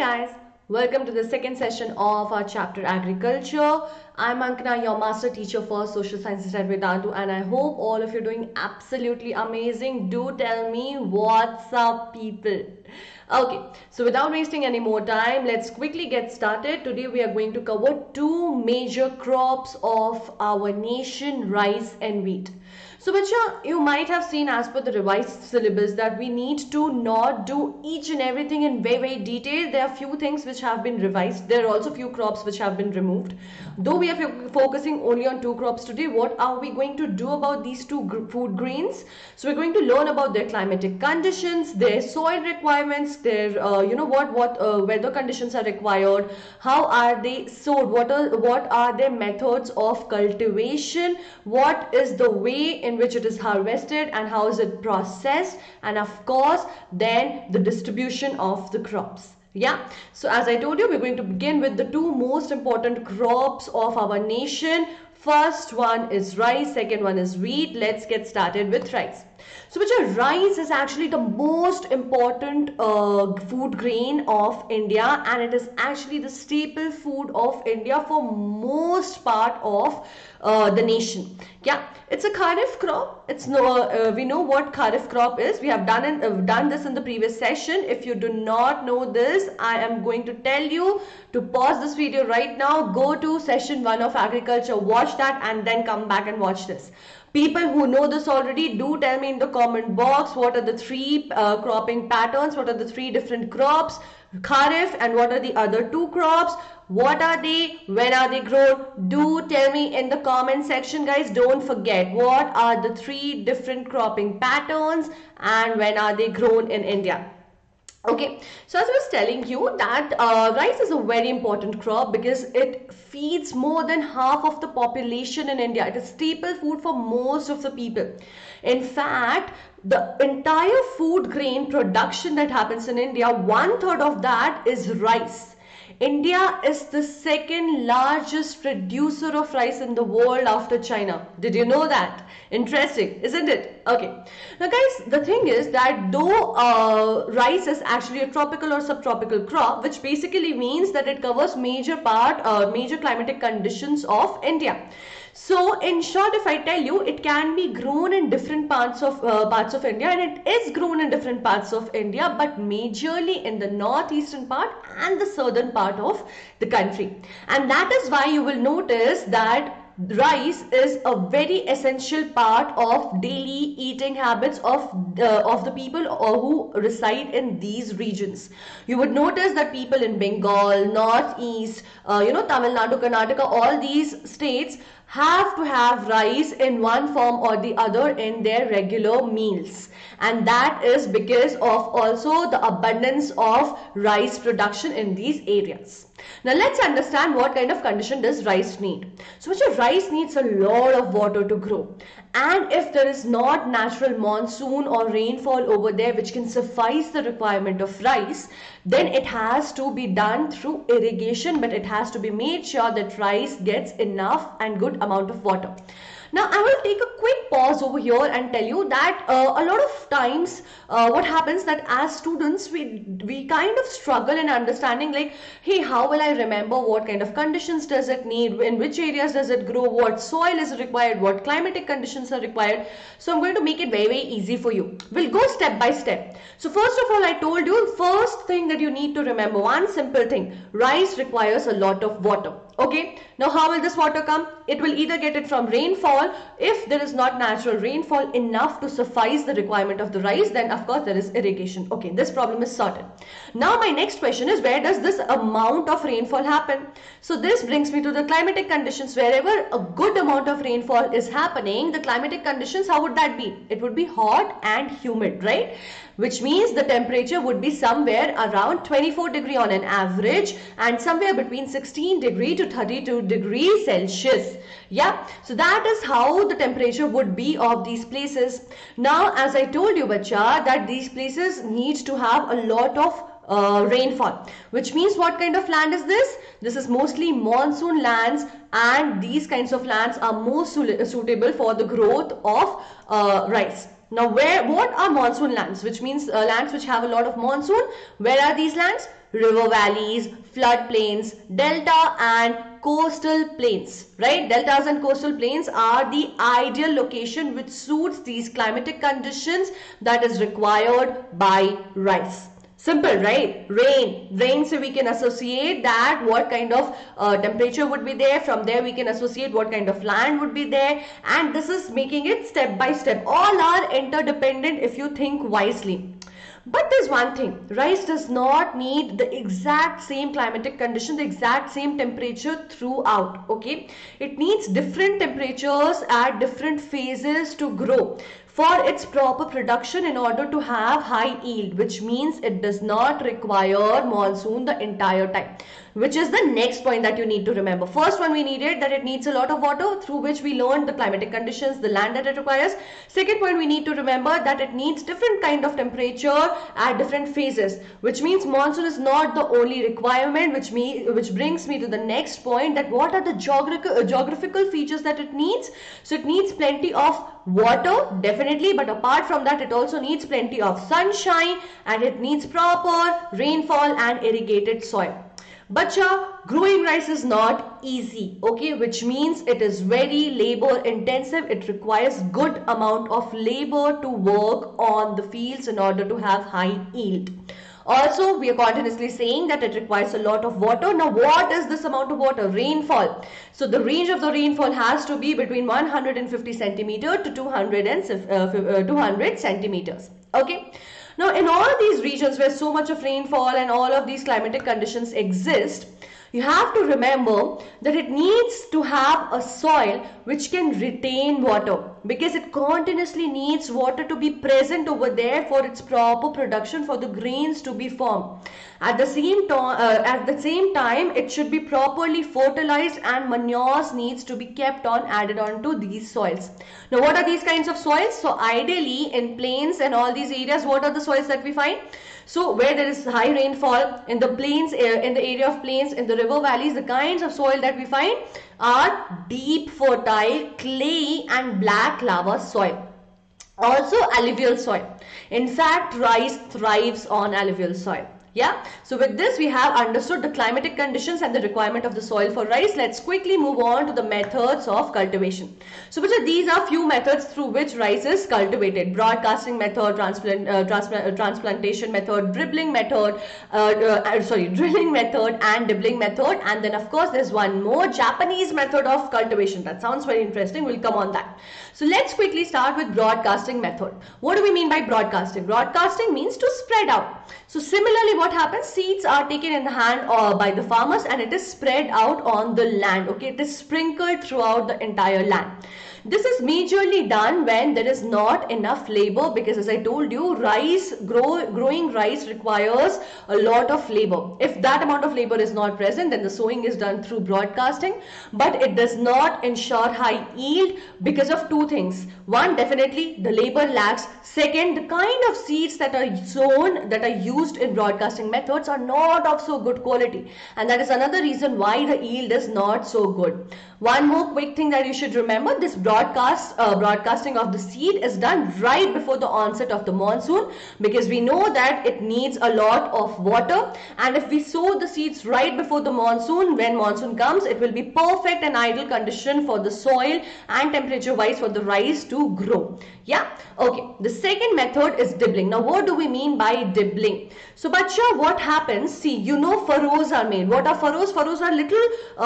guys, welcome to the second session of our chapter Agriculture. I'm Ankana, your master teacher for Social Sciences at Vedantu, and I hope all of you are doing absolutely amazing. Do tell me what's up, people. Okay, so without wasting any more time, let's quickly get started. Today we are going to cover two major crops of our nation, rice and wheat. So Bacha, you might have seen as per the revised syllabus that we need to not do each and everything in very detail. There are few things which have been revised. There are also few crops which have been removed. Though we are focusing only on two crops today, what are we going to do about these two food grains? So we're going to learn about their climatic conditions, their soil requirements, their weather conditions are required, how are they sowed, what are their methods of cultivation, what is the way in which it is harvested and how is it processed, and of course then the distribution of the crops. Yeah, so as I told you, we're going to begin with the two most important crops of our nation. First one is rice, second one is wheat. Let's get started with rice. So rice is actually the most important food grain of India, and it is actually the staple food of India for most part of the nation. Yeah, it's a kharif crop. It's we know what kharif crop is. We have done this in the previous session. If you do not know this, I am going to tell you to pause this video right now, go to session 1 of agriculture, watch that, and then come back and watch this. People who know this already, do tell me in the comment box what are the three cropping patterns, what are the three different crops, kharif, and what are the other two crops, what are they, when are they grown. Do tell me in the comment section, guys. Don't forget what are the three different cropping patterns and when are they grown in India. Okay, so as I was telling you that rice is a very important crop because it feeds more than half of the population in India. It is staple food for most of the people. In fact, the entire food grain production that happens in India, 1/3 of that is rice. India is the second largest producer of rice in the world after China. Did you know that? Interesting, isn't it? Okay. Now guys, the thing is that though rice is actually a tropical or subtropical crop, which basically means that it covers major climatic conditions of India. So in short, if I tell you, it can be grown in different parts of India, and it is grown in different parts of India, but majorly in the northeastern part and the southern part of the country. And that is why you will notice that rice is a very essential part of daily eating habits of the people who reside in these regions. You would notice that people in Bengal, Northeast, Tamil Nadu, Karnataka, all these states have to have rice in one form or the other in their regular meals, and that is because of also the abundance of rice production in these areas. Now let's understand what kind of condition does rice need. So rice needs a lot of water to grow, and if there is not natural monsoon or rainfall over there which can suffice the requirement of rice, then it has to be done through irrigation, but it has to be made sure that rice gets enough and good amount of water. Now I will take a quick pause over here and tell you that a lot of times what happens that as students we kind of struggle in understanding, like, hey, how will I remember what kind of conditions does it need, in which areas does it grow, what soil is required, what climatic conditions are required. So I'm going to make it very easy for you. We'll go step by step. So first of all, I told you, first thing that you need to remember, one simple thing: rice requires a lot of water. Okay, now how will this water come? It will either get it from rainfall. If there is not natural rainfall enough to suffice the requirement of the rice, then of course there is irrigation. Okay, this problem is sorted. Now my next question is, where does this amount of rainfall happen? So this brings me to the climatic conditions. Wherever a good amount of rainfall is happening, the climatic conditions, how would that be? It would be hot and humid, right? Which means the temperature would be somewhere around 24 degree on an average, and somewhere between 16 degree to 32 degrees Celsius. Yeah, so that is how the temperature would be of these places. Now as I told you, bacha, that these places need to have a lot of rainfall, which means what kind of land is this? This is mostly monsoon lands, and these kinds of lands are most suitable for the growth of rice. Now what are monsoon lands? Which means lands which have a lot of monsoon. Where are these lands? river valleys, floodplains, delta and coastal plains, right? Deltas and coastal plains are the ideal location which suits these climatic conditions that is required by rice. Simple, right? Rain, so we can associate that what kind of temperature would be there. From there we can associate what kind of land would be there, and this is making it step by step. All are interdependent if you think wisely. But there's one thing, rice does not need the exact same climatic condition, the exact same temperature throughout, okay? It needs different temperatures at different phases to grow for its proper production in order to have high yield, which means it does not require monsoon the entire time, which is the next point that you need to remember. First one we needed that it needs a lot of water, through which we learned the climatic conditions, the land that it requires. Second point we need to remember that it needs different kind of temperature at different phases, which means monsoon is not the only requirement, which brings me to the next point, that what are the geographical features that it needs. So it needs plenty of water, definitely, but apart from that it also needs plenty of sunshine, and it needs proper rainfall and irrigated soil. Bacha, growing rice is not easy, okay, which means it is very labor intensive. It requires good amount of labor to work on the fields in order to have high yield. Also, we are continuously saying that it requires a lot of water. Now, what is this amount of water? Rainfall. So, the range of the rainfall has to be between 150 centimeter to 200 centimeters. Okay. Now, in all of these regions where so much of rainfall and all of these climatic conditions exist, you have to remember that it needs to have a soil which can retain water, because it continuously needs water to be present over there for its proper production, for the grains to be formed. At the same time, it should be properly fertilized, and manures needs to be kept on added on to these soils. Now, what are these kinds of soils? So, ideally in plains and all these areas, what are the soils that we find? So, where there is high rainfall, in the plains, in the area of plains, in the river valleys, the kinds of soil that we find are deep, fertile, clay and black lava soil. Also alluvial soil. In fact, rice thrives on alluvial soil. Yeah, so with this we have understood the climatic conditions and the requirement of the soil for rice. Let's quickly move on to the methods of cultivation. So these are few methods through which rice is cultivated: broadcasting method, transplantation method, drilling method, and dibbling method. And then of course there's one more, Japanese method of cultivation. That sounds very interesting. We'll come on that. So let's quickly start with broadcasting method. What do we mean by broadcasting? Broadcasting means to spread out. So similarly, what happens? Seeds are taken in the hand by the farmers, and it is spread out on the land. Okay, it is sprinkled throughout the entire land. This is majorly done when there is not enough labor, because as I told you, growing rice requires a lot of labor. If that amount of labor is not present, then the sowing is done through broadcasting, but it does not ensure high yield because of two things. One, definitely the labor lacks. Second, the kind of seeds that are sown, that are used in broadcasting methods, are not of so good quality, and that is another reason why the yield is not so good. One more quick thing that you should remember: this broadcasting of the seed is done right before the onset of the monsoon, because we know that it needs a lot of water, and if we sow the seeds right before the monsoon, when monsoon comes, it will be perfect and ideal condition for the soil and temperature wise for the rice to grow. Yeah, okay. The second method is dibbling. Now, what do we mean by dibbling? So, bacha, what happens? See, furrows are made. What are furrows? Furrows are little,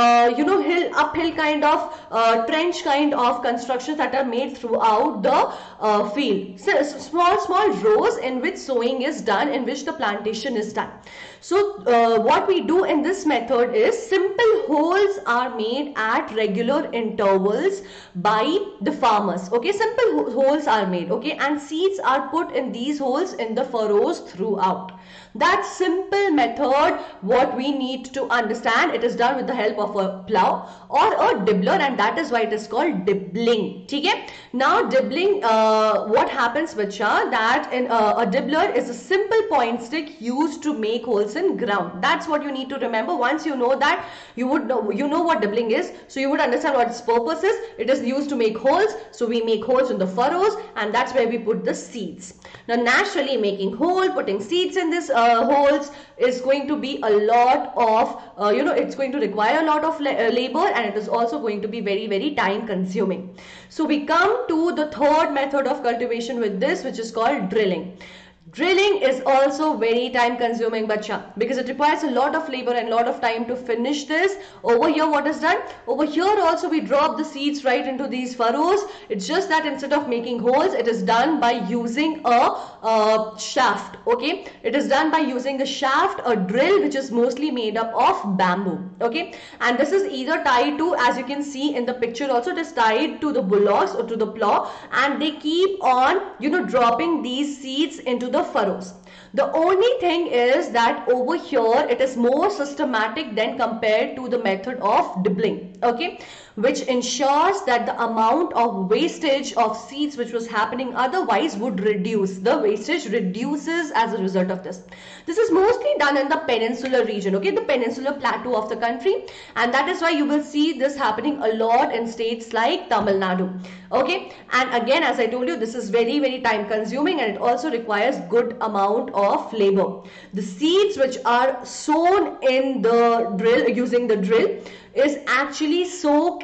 uphill kind of trench kind of constructions that are made throughout the field. So, small rows in which sowing is done, in which the plantation is done. So, what we do in this method is simple holes are made at regular intervals by the farmers. Okay, simple holes are made. Okay, and seeds are put in these holes in the furrows throughout. That simple method, what we need to understand, it is done with the help of a plow or a dibbler, and that is why it is called dibbling. Okay? Now, dibbling, what happens, bacha, that in a dibbler is a simple point stick used to make holes in ground. That's what you need to remember. Once you know that, you know what dibbling is, so you would understand what its purpose is. It is used to make holes, so we make holes in the furrows, and that's where we put the seeds. Now naturally, making hole, putting seeds in this holes is going to be a lot of it's going to require a lot of labor, and it is also going to be very, very time consuming. So we come to the third method of cultivation with this, which is called drilling. Drilling is also very time consuming, bacha, because it requires a lot of labor and a lot of time to finish this. Over here, what is done? Over here also we drop the seeds right into these furrows. It's just that instead of making holes, it is done by using a shaft. Okay, it is done by using a shaft, a drill, which is mostly made up of bamboo. Okay, and this is either tied to, as you can see in the picture also, it is tied to the bullocks or to the plow, and they keep on dropping these seeds into the furrows. The only thing is that over here it is more systematic than compared to the method of dibbling, okay, which ensures that the amount of wastage of seeds which was happening otherwise would reduce. The wastage reduces as a result of this. This is mostly done in the peninsular region, okay, the peninsular plateau of the country, and that is why you will see this happening a lot in states like Tamil Nadu. Okay, and again, as I told you, this is very, very time consuming, and it also requires good amount of labor. The seeds which are sown in the drill, using the drill, is actually soaked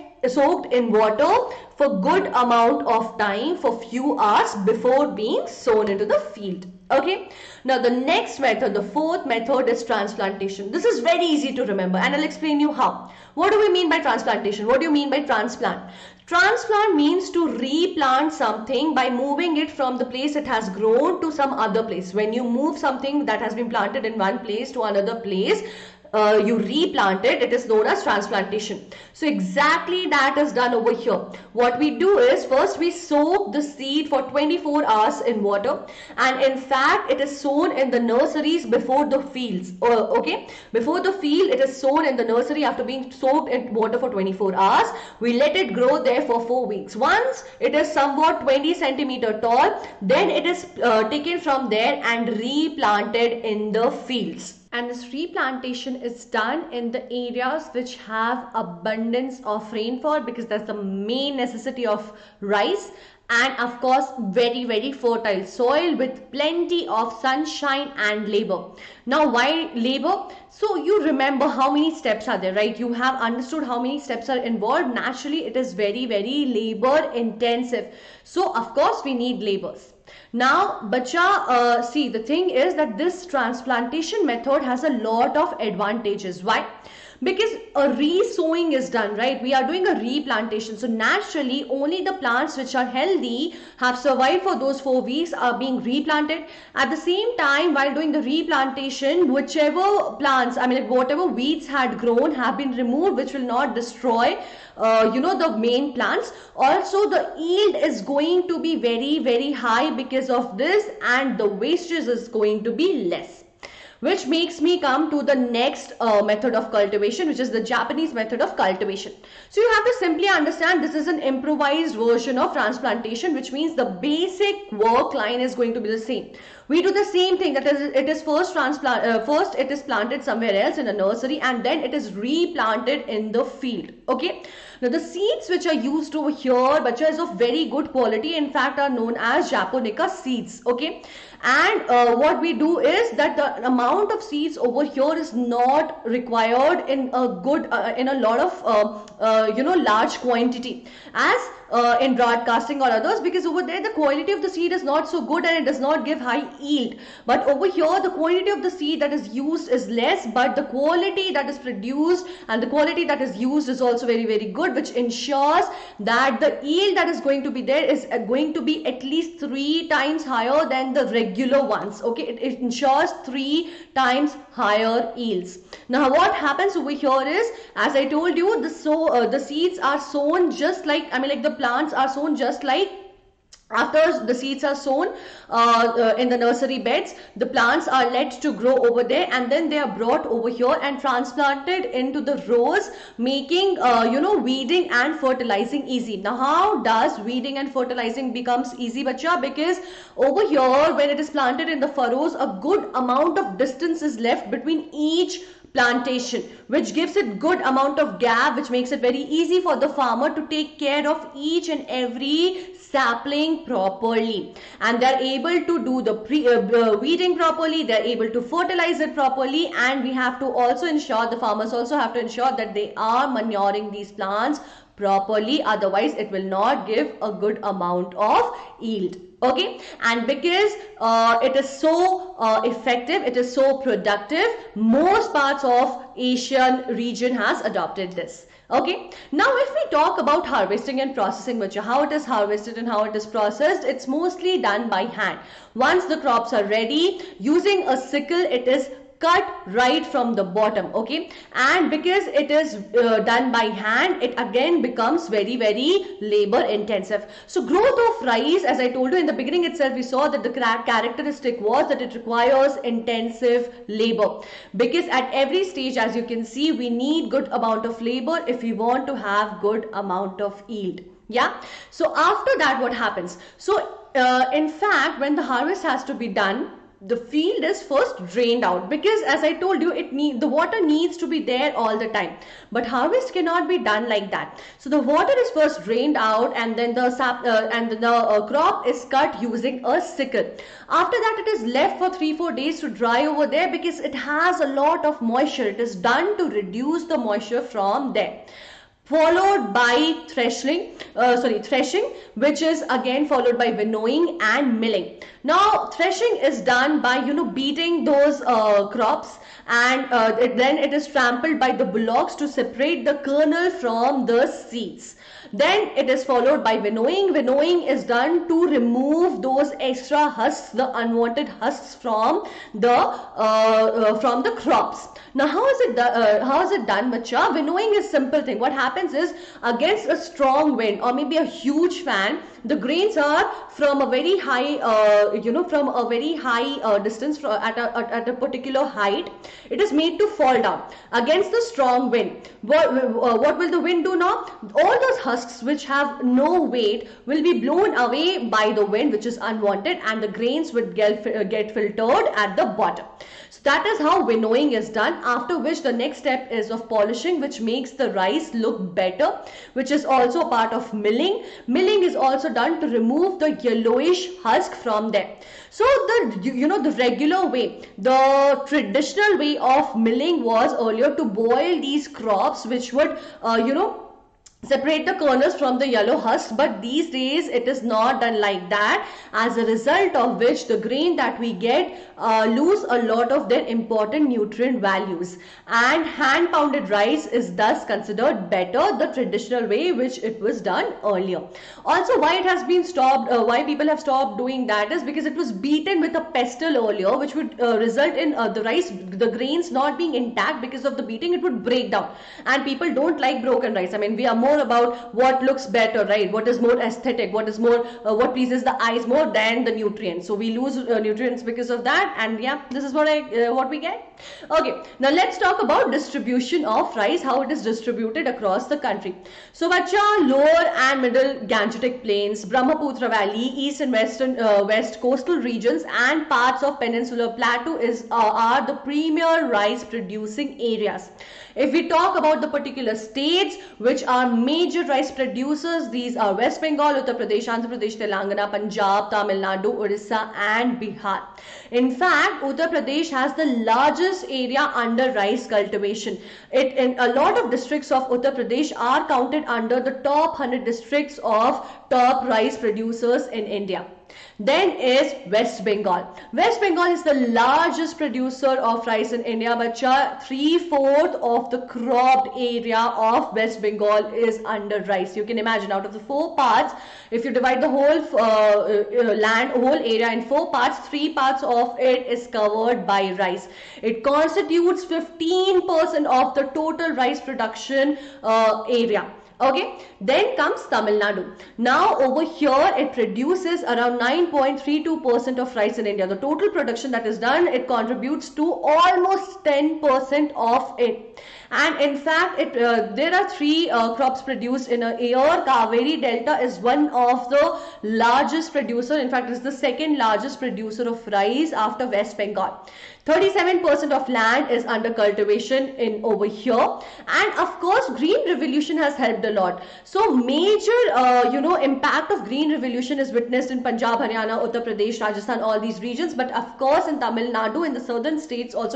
in water for good amount of time, for few hours, before being sown into the field. Okay, now the next method, the fourth method, is transplantation. This is very easy to remember, and I'll explain you how. What do we mean by transplantation? What do you mean by transplant? Transplant means to replant something by moving it from the place it has grown to some other place. When you move something that has been planted in one place to another place, you replant it, it is known as transplantation. So exactly that is done over here. What we do is, first we soak the seed for 24 hours in water, and in fact it is sown in the nurseries before the fields. Okay, before the field it is sown in the nursery after being soaked in water for 24 hours. We let it grow there for 4 weeks. Once it is somewhat 20 centimeter tall, then it is taken from there and replanted in the fields. And this replantation is done in the areas which have abundance of rainfall, because that's the main necessity of rice, and of course very, very fertile soil with plenty of sunshine and labor. Now why labor? So you remember how many steps are there, right? You have understood how many steps are involved. Naturally it is very, very labor intensive, so of course we need labors. Now, bacha, see, the thing is that this transplantation method has a lot of advantages. Why? Because a re-sowing is done, right? We are doing a replantation. So naturally, only the plants which are healthy, have survived for those 4 weeks, are being replanted. At the same time, while doing the replantation, whichever plants, whatever weeds had grown have been removed, which will not destroy the main plants. Also, the yield is going to be very, very high because of this, and the wastage is going to be less. Which makes me come to the next method of cultivation, which is the Japanese method of cultivation. So you have to simply understand this is an improvised version of transplantation, which means the basic work line is going to be the same. We do the same thing, that is, it is first it is planted somewhere else in a nursery, and then it is replanted in the field. Okay. Now the seeds which are used over here, bacha, is of very good quality. In fact, are known as Japonica seeds. Okay. And what we do is that the amount of seeds over here is not required in a good in a lot of large quantity as in broadcasting or others, because over there the quality of the seed is not so good and it does not give high yield. But over here the quantity of the seed that is used is less, but the quality that is produced and the quality that is used is also very, very good, which ensures that the yield that is going to be there is going to be at least 3 times higher than the regular ones. Okay, it ensures 3 times higher yields. Now what happens over here is, as I told you, the seeds are sown just like, the plants are sown just like After the seeds are sown in the nursery beds, the plants are let to grow over there, and then they are brought over here and transplanted into the rows, making weeding and fertilizing easy. Now how does weeding and fertilizing becomes easy, bacha? Because over here, when it is planted in the furrows, a good amount of distance is left between each plantation, which gives it good amount of gap, which makes it very easy for the farmer to take care of each and every sapling properly, and they're able to do the weeding properly, they're able to fertilize it properly, and we have to also ensure, the farmers also have to ensure that they are manuring these plants properly, otherwise it will not give a good amount of yield. Okay, and because it is so effective, it is so productive, most parts of Asian region has adopted this. Okay, now if we talk about harvesting and processing, which how it is harvested and how it is processed, it's mostly done by hand. Once the crops are ready, using a sickle, it is cut right from the bottom. Okay, and because it is done by hand, it again becomes very labor intensive. So growth of rice, as I told you in the beginning itself, we saw that the characteristic was that it requires intensive labor, because at every stage, as you can see, we need good amount of labor if we want to have good amount of yield. Yeah, so after that, what happens? So in fact, when the harvest has to be done, the field is first drained out, because as I told you, the water needs to be there all the time, but harvest cannot be done like that. So the water is first drained out, and then the crop is cut using a sickle. After that, it is left for 3-4 days to dry over there, because it has a lot of moisture. It is done to reduce the moisture from there, followed by threshing, which is again followed by winnowing and milling. Now threshing is done by beating those crops, and then it is trampled by the bullocks to separate the kernel from the seeds. Then it is followed by winnowing. Winnowing is done to remove those extra husks, the unwanted husks from the crops. Now how is it done, bacha? Winnowing is simple thing. What happens is, against a strong wind or maybe a huge fan, the grains are from a very high distance, at a particular height. It is made to fall down against the strong wind. What will the wind do now? All those husks which have no weight will be blown away by the wind, which is unwanted, and the grains would get filtered at the bottom. So that is how winnowing is done, after which the next step is of polishing, which makes the rice look better, which is also part of milling. Milling is also done to remove the yellowish husk from there. So the regular way, the traditional way of milling was earlier to boil these crops, which would separate the kernels from the yellow husks, but these days it is not done like that, as a result of which the grain that we get lose a lot of their important nutrient values, and hand pounded rice is thus considered better, the traditional way which it was done earlier. Also, why it has been stopped, why people have stopped doing that, is because it was beaten with a pestle earlier, which would result in the grains not being intact. Because of the beating, it would break down, and people don't like broken rice. I mean, we are more about what looks better, right? What is more aesthetic, what is more what pleases the eyes more than the nutrients. So we lose nutrients because of that, and yeah, this is what we get. Okay, now let's talk about distribution of rice, how it is distributed across the country. So bacha, lower and middle Gangetic plains, Brahmaputra valley, east and west coastal regions, and parts of peninsular plateau are the premier rice producing areas. If we talk about the particular states which are major rice producers, these are West Bengal, Uttar Pradesh, Andhra Pradesh, Telangana, Punjab, Tamil Nadu, Orissa and Bihar. In fact, Uttar Pradesh has the largest area under rice cultivation. In a lot of districts of Uttar Pradesh are counted under the top 100 districts of top rice producers in India. Then is West Bengal. West Bengal is the largest producer of rice in India. Bacha, 3/4 of the cropped area of West Bengal is under rice. You can imagine, out of the 4 parts, if you divide the whole whole area in 4 parts, 3 parts of it is covered by rice. It constitutes 15% of the total rice production area. Okay, then comes Tamil Nadu. Now over here it produces around 9.32% of rice in India. The total production that is done, it contributes to almost 10% of it. And in fact, there are three crops produced in a year. Kaveri Delta is one of the largest producer. In fact, it is the second largest producer of rice after West Bengal. 37% of land is under cultivation in over here, and of course green revolution has helped a lot. So major impact of green revolution is witnessed in Punjab, Haryana, Uttar Pradesh, Rajasthan, all these regions, but of course in Tamil Nadu, in the southern states also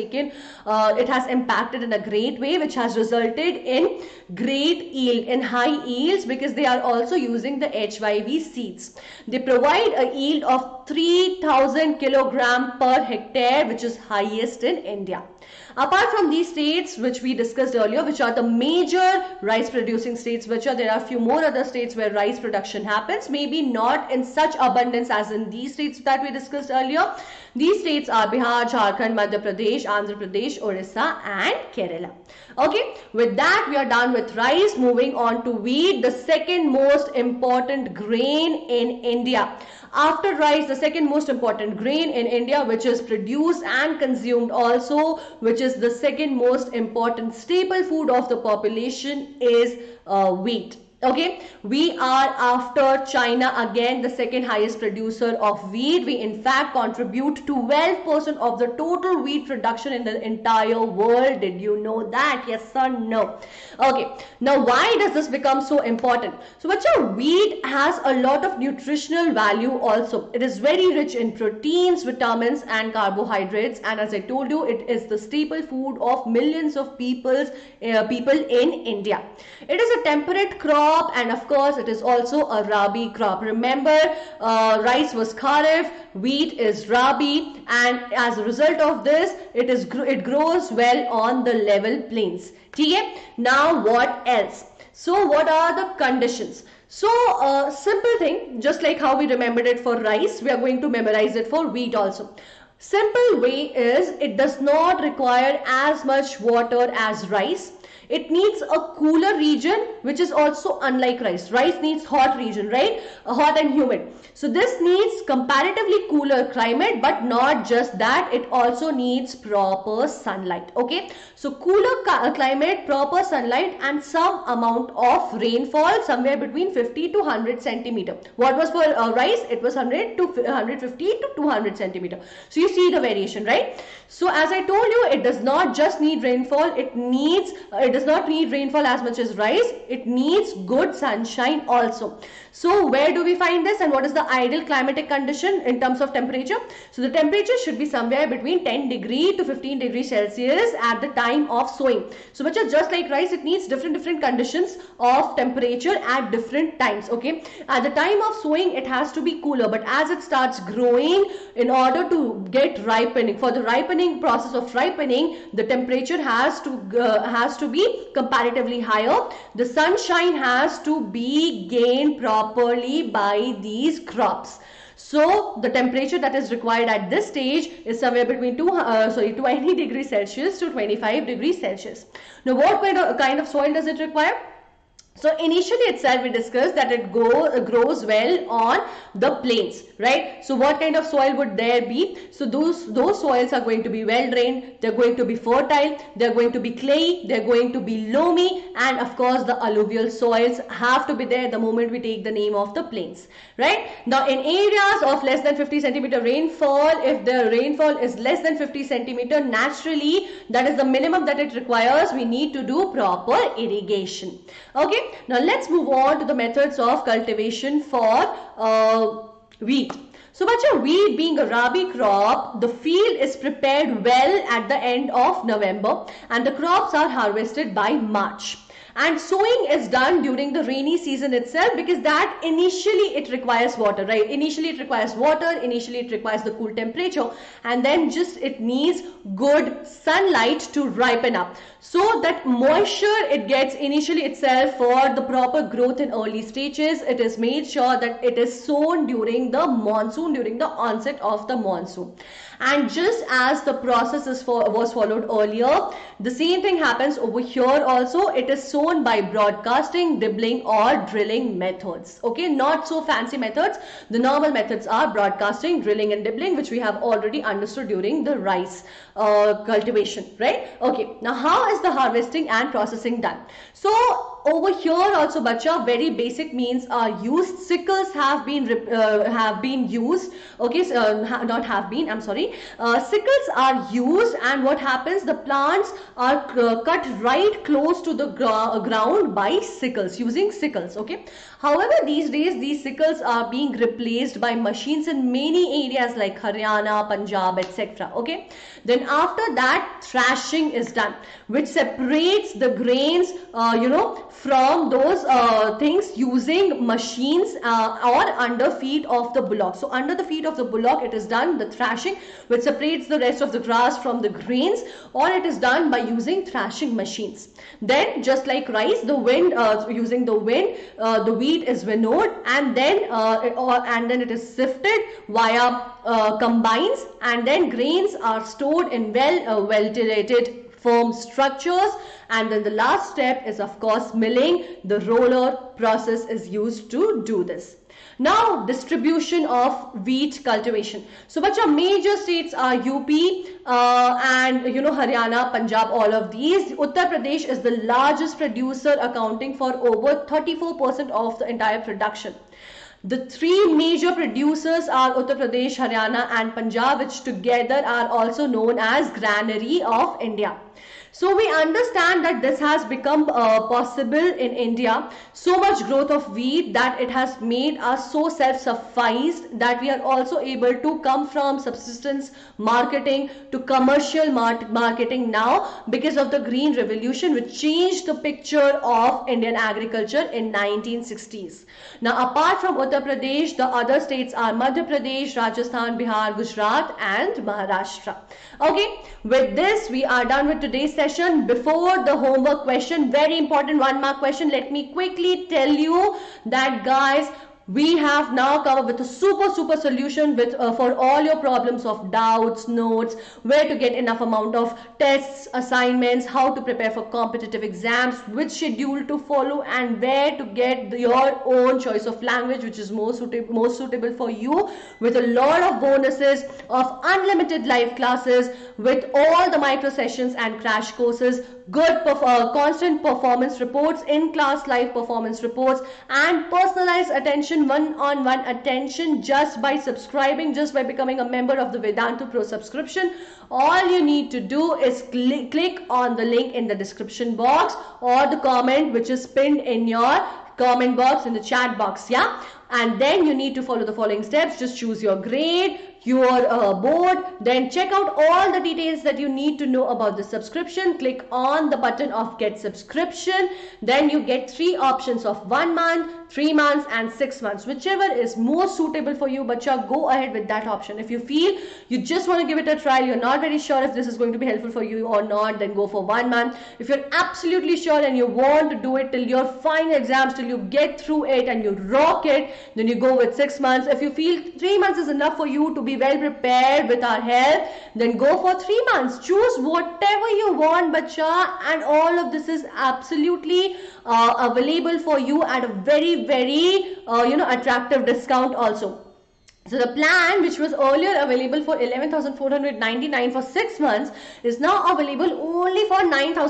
it has impacted in a great way, which has resulted in great yield, in high yields, because they are also using the HYV seeds. They provide a yield of 3000 kilogram per hectare, which is highest in India. Apart from these states which we discussed earlier, which are the major rice producing states, there are a few more other states where rice production happens, maybe not in such abundance as in these states that we discussed earlier. These states are Bihar, Jharkhand, Madhya Pradesh, Andhra Pradesh, Orissa and Kerala. Okay, with that we are done with rice. Moving on to wheat, the second most important grain in India. After rice, the second most important grain in India, which is produced and consumed also, which is the second most important staple food of the population, is wheat. Okay, we are after China again the second highest producer of wheat. We in fact contribute 12% of the total wheat production in the entire world. Did you know that? Yes or no? Okay, now why does this become so important? So wheat has a lot of nutritional value also. It is very rich in proteins, vitamins and carbohydrates, and as I told you, it is the staple food of millions of people in India. It is a temperate crop, and of course it is also a Rabi crop. Remember, rice was Kharif, wheat is Rabi, and as a result of this, it grows well on the level plains. Okay? Now what else? So what are the conditions? So simple thing, just like how we remembered it for rice, we are going to memorize it for wheat also. Simple way is, it does not require as much water as rice. It needs a cooler region, which is also unlike rice. Rice needs hot region, right? Hot and humid. So this needs comparatively cooler climate, but not just that, it also needs proper sunlight. Okay, so cooler climate, proper sunlight and some amount of rainfall, somewhere between 50 to 100 centimeter. What was for rice? It was 100 to 150 to 200 centimeter. So you see the variation, right? So as I told you, it does not just need rainfall, it does not need rainfall as much as rice. It needs good sunshine also. So where do we find this, and what is the ideal climatic condition in terms of temperature? So the temperature should be somewhere between 10 degree to 15 degrees Celsius at the time of sowing. So just like rice, it needs different conditions of temperature at different times. Okay, at the time of sowing it has to be cooler, but as it starts growing, in order to get ripening, for the ripening process of ripening, the temperature has to be comparatively higher. The sunshine has to be gained properly by these crops. So the temperature that is required at this stage is somewhere between 20 degrees Celsius to 25 degrees Celsius. Now what kind of soil does it require? So initially itself we discussed that it grows well on the plains, right? So what kind of soil would there be? So those soils are going to be well drained, they're going to be fertile, they're going to be clayey, they're going to be loamy, and of course the alluvial soils have to be there the moment we take the name of the plains, right? Now in areas of less than 50 centimeter rainfall, if the rainfall is less than 50 centimeter, naturally that is the minimum that it requires, we need to do proper irrigation. Okay, now let's move on to the methods of cultivation for wheat. So wheat being a Rabi crop, the field is prepared well at the end of November and the crops are harvested by March. And sowing is done during the rainy season itself, because that initially it requires water, right? Initially it requires water, initially it requires the cool temperature, and then just it needs good sunlight to ripen up. So that moisture it gets initially itself for the proper growth in early stages. It is made sure that it is sown during the monsoon, during the onset of the monsoon. And just as the process was followed earlier, the same thing happens over here also. It is sown by broadcasting, dibbling or drilling methods. Okay, not so fancy methods. The normal methods are broadcasting, drilling and dibbling, which we have already understood during the rice cultivation, right? Okay, now how is the harvesting and processing done? So over here also, bacha, very basic means are used. Sickles have been used. Okay, so, not have been, I'm sorry. Sickles are used, and what happens, the plants are cut right close to the ground by sickles, using sickles. Okay, however, these days these sickles are being replaced by machines in many areas like Haryana, Punjab, etc. Okay, then after that thrashing is done, which separates the grains from those things using machines or under feet of the bullock. So under the feet of the bullock it is done, the thrashing, which separates the rest of the grass from the grains, or it is done by using thrashing machines. Then just like rice, the wind, using the wind, the wheat is winnowed, and then it is sifted via combines, and then grains are stored in ventilated firm structures. And then the last step is of course milling. The roller process is used to do this. Now distribution of wheat cultivation. So bacha, major states are UP and Haryana, Punjab, all of these. Uttar Pradesh is the largest producer, accounting for over 34% of the entire production. The three major producers are Uttar Pradesh, Haryana and Punjab, which together are also known as Granary of India. So we understand that this has become possible in India. So much growth of wheat that it has made us so self-sufficed that we are also able to come from subsistence marketing to commercial marketing now, because of the Green Revolution, which changed the picture of Indian agriculture in 1960s. Now apart from Uttar Pradesh, the other states are Madhya Pradesh, Rajasthan, Bihar, Gujarat and Maharashtra. Okay, with this we are done with today's session. Before the homework question, very important 1 mark question, let me quickly tell you that guys, we have now come up with a super solution with for all your problems of doubts, notes, where to get enough amount of tests, assignments, how to prepare for competitive exams, which schedule to follow, and where to get your own choice of language which is most suitable for you, with a lot of bonuses of unlimited live classes, with all the micro sessions and crash courses, good constant performance reports, in class live performance reports, and personalized attention, one-on-one attention, just by subscribing, just by becoming a member of the Vedantu Pro subscription. All you need to do is click on the link in the description box or the comment which is pinned in your comment box in the chat box, yeah, and then you need to follow the following steps. Just choose your grade, your board, then check out all the details that you need to know about the subscription. Click on the button of get subscription, then you get 3 options of 1 month, 3 months and 6 months, whichever is most suitable for you. Bacha, go ahead with that option. If you feel you just want to give it a try, you're not very sure if this is going to be helpful for you or not, then go for 1 month. If you're absolutely sure and you want to do it till your final exams, till you get through it and you rock it, then you go with 6 months. If you feel 3 months is enough for you to be well prepared with our help, then go for 3 months. Choose whatever you want, bacha, and all of this is absolutely available for you at a very attractive discount also. So the plan, which was earlier available for 11,499 for 6 months, is now available only for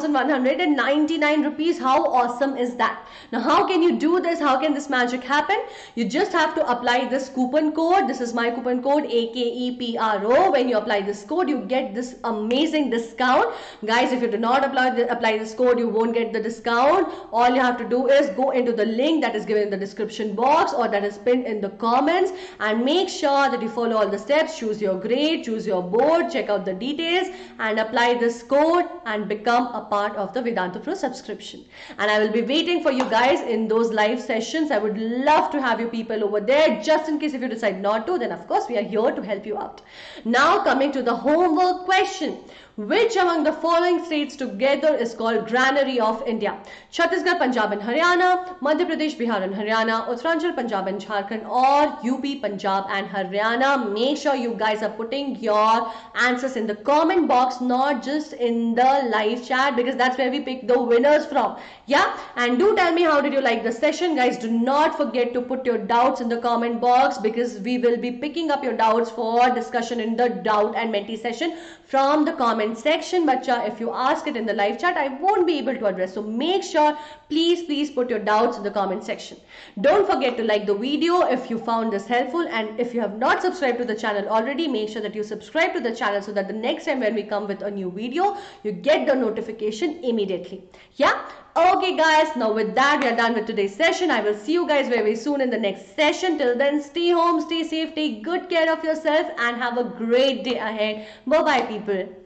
9,199 rupees. How awesome is that? Now, how can you do this? How can this magic happen? You just have to apply this coupon code. This is my coupon code, AKEPRO. When you apply this code, you get this amazing discount. Guys, if you do not apply this code, you won't get the discount. All you have to do is go into the link that is given in the description box or that is pinned in the comments and make make sure that you follow all the steps, choose your grade, choose your board, check out the details and apply this code and become a part of the Vedantu Pro subscription. And I will be waiting for you guys in those live sessions. I would love to have you people over there. Just in case if you decide not to, then of course we are here to help you out. Now coming to the homework question. Which among the following states together is called Granary of India? Chhattisgarh, Punjab and Haryana, Madhya Pradesh, Bihar and Haryana, Uttaranchal, Punjab and Jharkhand, or UP, Punjab and Haryana. Make sure you guys are putting your answers in the comment box, not just in the live chat, because that's where we pick the winners from. Yeah, and do tell me how did you like the session, guys. Do not forget to put your doubts in the comment box, because we will be picking up your doubts for discussion in the doubt and mentee session from the comment section. But if you ask it in the live chat, I won't be able to address. So make sure, please put your doubts in the comment section. Don't forget to like the video if you found this helpful, and if you have not subscribed to the channel already, make sure that you subscribe to the channel so that the next time when we come with a new video, you get the notification immediately. Yeah. Okay guys, now with that we are done with today's session. I will see you guys very soon in the next session. Till then, stay home, stay safe, take good care of yourself and have a great day ahead. Bye bye people.